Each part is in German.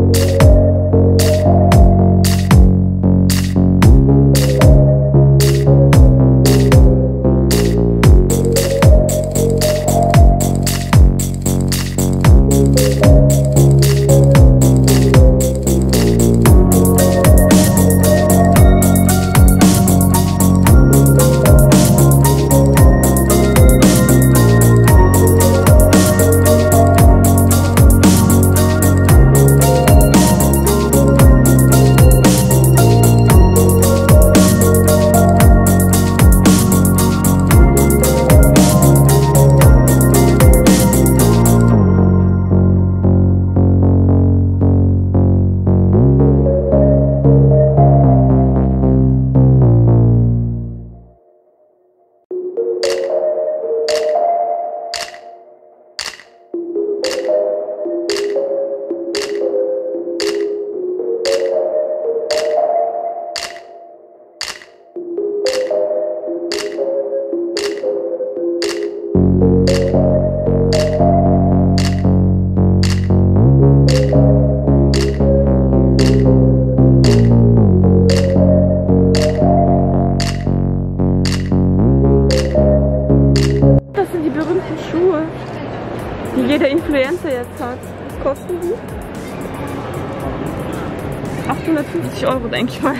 Die jeder Influencer jetzt hat. Was kosten die? 850 €, denke ich mal.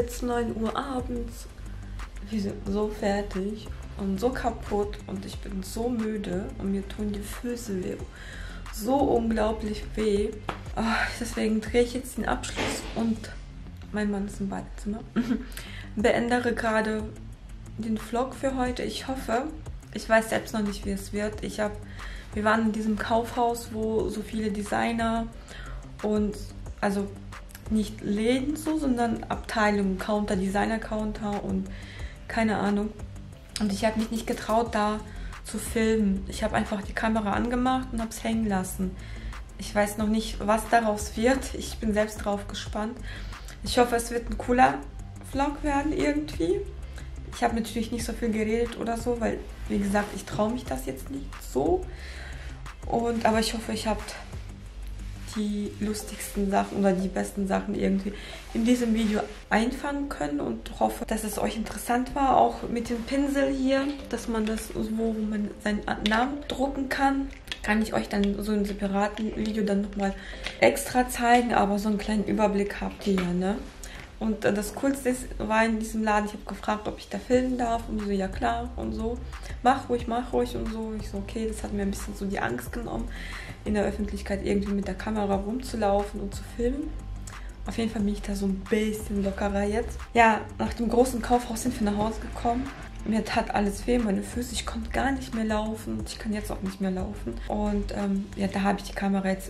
jetzt 9 Uhr abends. Wir sind so fertig und so kaputt und ich bin so müde und mir tun die Füße weh. So unglaublich weh. Deswegen drehe ich jetzt den Abschluss und mein Mann ist im Badezimmer. Beende gerade den Vlog für heute. Ich hoffe, ich weiß selbst noch nicht, wie es wird. Wir waren in diesem Kaufhaus, wo so viele Designer und, also nicht Läden so, sondern Abteilungen, Counter, Designer-Counter und keine Ahnung. Und ich habe mich nicht getraut, da zu filmen. Ich habe einfach die Kamera angemacht und habe es hängen lassen. Ich weiß noch nicht, was daraus wird. Ich bin selbst drauf gespannt. Ich hoffe, es wird ein cooler Vlog werden irgendwie. Ich habe natürlich nicht so viel geredet oder so, weil, wie gesagt, ich traue mich das jetzt nicht so. Aber ich hoffe, ich habt die lustigsten Sachen oder die besten Sachen irgendwie in diesem Video einfangen können und hoffe, dass es euch interessant war, auch mit dem Pinsel hier, dass man das, wo man seinen Namen drucken kann. Kann ich euch dann so im separaten Video dann nochmal extra zeigen, aber so einen kleinen Überblick habt ihr ja, ne? Und das Coolste war in diesem Laden, ich habe gefragt, ob ich da filmen darf und so, ja klar und so, mach ruhig und so. Ich so, okay, das hat mir ein bisschen so die Angst genommen, in der Öffentlichkeit irgendwie mit der Kamera rumzulaufen und zu filmen. Auf jeden Fall bin ich da so ein bisschen lockerer jetzt. Ja, nach dem großen Kaufhaus sind wir nach Hause gekommen. Mir tat alles weh, meine Füße, ich konnte gar nicht mehr laufen. Ich kann jetzt auch nicht mehr laufen. Und ja, da habe ich die Kamera jetzt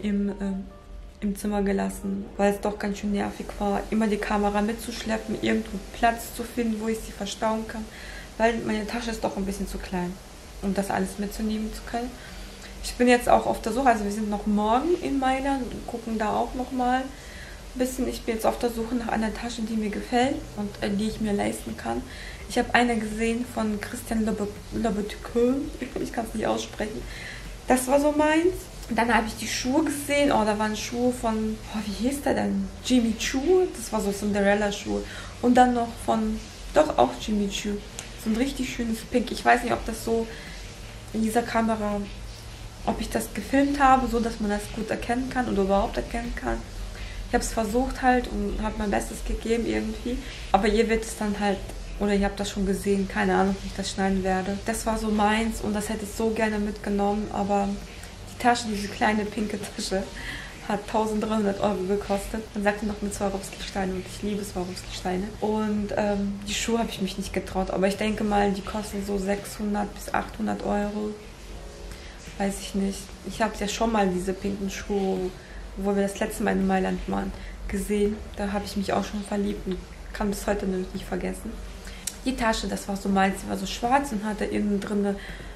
im Zimmer gelassen, weil es doch ganz schön nervig war, immer die Kamera mitzuschleppen, irgendwo Platz zu finden, wo ich sie verstauen kann, weil meine Tasche ist doch ein bisschen zu klein, um das alles mitzunehmen zu können. Ich bin jetzt auch auf der Suche, also wir sind noch morgen in Mailand und gucken da auch noch mal ein bisschen. Ich bin jetzt auf der Suche nach einer Tasche, die mir gefällt und die ich mir leisten kann. Ich habe eine gesehen von Christian Louboutin, ich kann es nicht aussprechen. Das war so meins. Dann habe ich die Schuhe gesehen. Oh, da waren Schuhe von, wie hieß der denn? Jimmy Choo. Das war so Cinderella-Schuhe. Und dann noch von, doch auch Jimmy Choo. So ein richtig schönes Pink. Ich weiß nicht, ob das so in dieser Kamera, ob ich das gefilmt habe, so dass man das gut erkennen kann oder überhaupt erkennen kann. Ich habe es versucht halt und habe mein Bestes gegeben irgendwie. Aber ihr wird es dann halt, oder ihr habt das schon gesehen, keine Ahnung, wie ich das schneiden werde. Das war so meins und das hätte ich so gerne mitgenommen, aber die Tasche, diese kleine pinke Tasche, hat 1.300 € gekostet. Man sagte noch mit Swarovski-Steine und ich liebe Swarovski-Steine. Und die Schuhe habe ich mich nicht getraut, aber ich denke mal, die kosten so 600 bis 800 €. Weiß ich nicht. Ich habe ja schon mal diese pinken Schuhe, wo wir das letzte Mal in Mailand waren, gesehen. Da habe ich mich auch schon verliebt und kann bis heute nicht vergessen. Die Tasche, das war so meins, die war so schwarz und hatte innen drin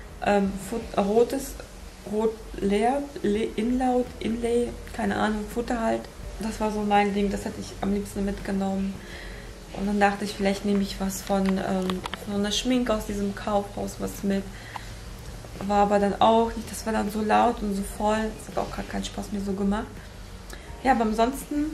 Inlay, keine Ahnung, Futter halt. Das war so mein Ding, das hätte ich am liebsten mitgenommen. Und dann dachte ich, vielleicht nehme ich was von einer Schminke aus diesem Kaufhaus was mit. War aber dann auch nicht, das war dann so laut und so voll. Das hat auch gerade keinen Spaß mehr so gemacht. Ja, aber ansonsten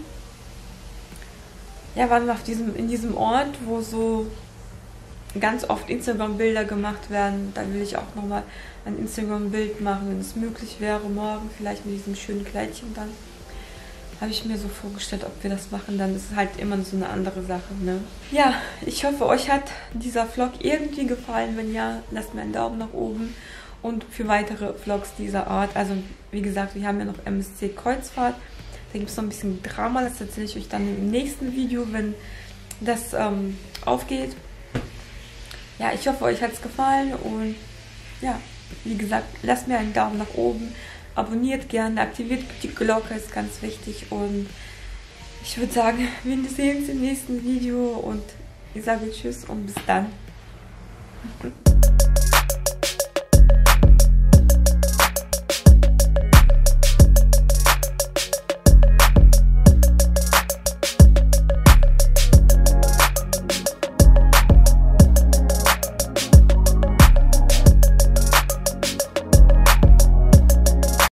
ja, waren wir in diesem Ort, wo so ganz oft Instagram-Bilder gemacht werden. Da will ich auch nochmal ein Instagram-Bild machen, wenn es möglich wäre, morgen vielleicht mit diesem schönen Kleidchen dann. Habe ich mir so vorgestellt, ob wir das machen, dann ist es halt immer so eine andere Sache, ne? Ja, ich hoffe, euch hat dieser Vlog irgendwie gefallen. Wenn ja, lasst mir einen Daumen nach oben. Und für weitere Vlogs dieser Art, also wie gesagt, wir haben ja noch MSC Kreuzfahrt. Da gibt es noch ein bisschen Drama, das erzähle ich euch dann im nächsten Video, wenn das aufgeht. Ja, ich hoffe, euch hat es gefallen und ja, wie gesagt, lasst mir einen Daumen nach oben, abonniert gerne, aktiviert die Glocke, ist ganz wichtig und ich würde sagen, wir sehen uns im nächsten Video und ich sage Tschüss und bis dann.